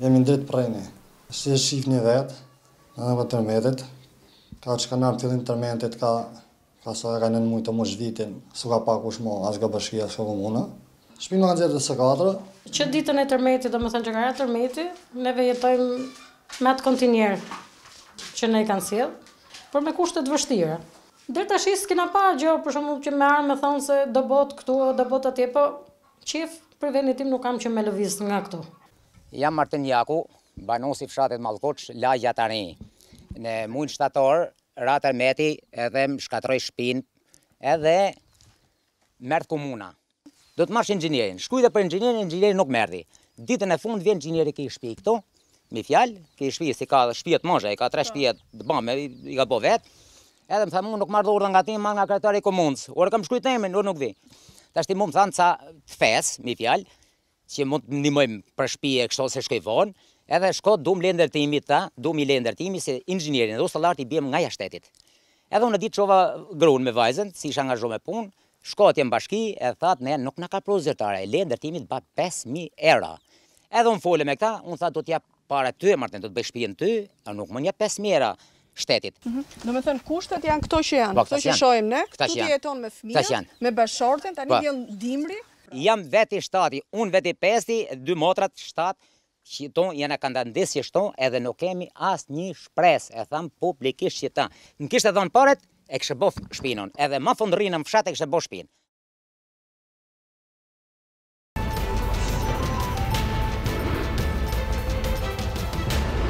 Jemi në dritë prejni. Si e shif një vetë, në në tërmetit, ka që ka nërë të tërmetit, ka sa ka nën mujtë të mush vitin, su ka pak ush mo, as ka bashkia, as ka komuna. Shpinë nga nxerë dhe së 4. Që ditën e tërmetit, do më thënë që ka ra tërmeti, neve jetojmë me atë kontinjerë që ne i kanë sjellë, por me kushtet vështira. Deri tash s'kena parë gjë, për shembull që me armë thonë se do bot këtu, do bot atje, po qef për vendin tim nuk kam që me lëviz nga këtu. Jam Martin Jaku, banosi fshatit Mallkoç, lagja tani. Në muin shtator, ra tërmeti edhe më shkatroj shpinë, edhe merr komuna. Do të marrësh inxhinierin. Shkruajte për inxhinierin, inxhinieri nuk merrti. Ditën e fundit vjen inxhinieri ke shtëpi këtu, me fjalë, ke shtëpi si ka shtëpi të mosha, ka 3 shtëpi të bëmë, i ka bë vet. Edhe më tha mua nuk marr dhurë nga ti, marr nga kryetari i komunës. Ora kam shkruajt emrin, ora nuk vi. Tash ti më than ca fes, me fjalë, që mund të ndihmojmë për shtëpi e kështu se shkoj vonë. Edhe shko dum lëndërtimi dum i lëndërtimi se inxhinierin dhe ustallar i bjem nga jashtetit. Edhe unë ditë çova gruan me vajzën, si isha angazhuar me punë, shko atje në bashki e thatë ne nuk na ka pru zyrtare, lëndërtimi të ba 5.000 euro. Edhe unë folë me këta, unë tha do t'jap para ty, Martin, do të bëj shtëpinë ty, a nuk më jep 5.000 euro shtetit. Do me thënë kushtet janë këto që janë, këto që shohim ne, tu ti jeton me fëmijët, me bashortin, tani vjen dimri. Jam veti shtati, unë veti 5, 2 motrat 7, që tonë janë kandandesje shto, edhe nuk kemi as një shpres, e tham publikisht që ta. Në kishtë e thonë paret, e kështë bof shpinon, edhe ma fundërinë në fshat e kështë bof shpinë.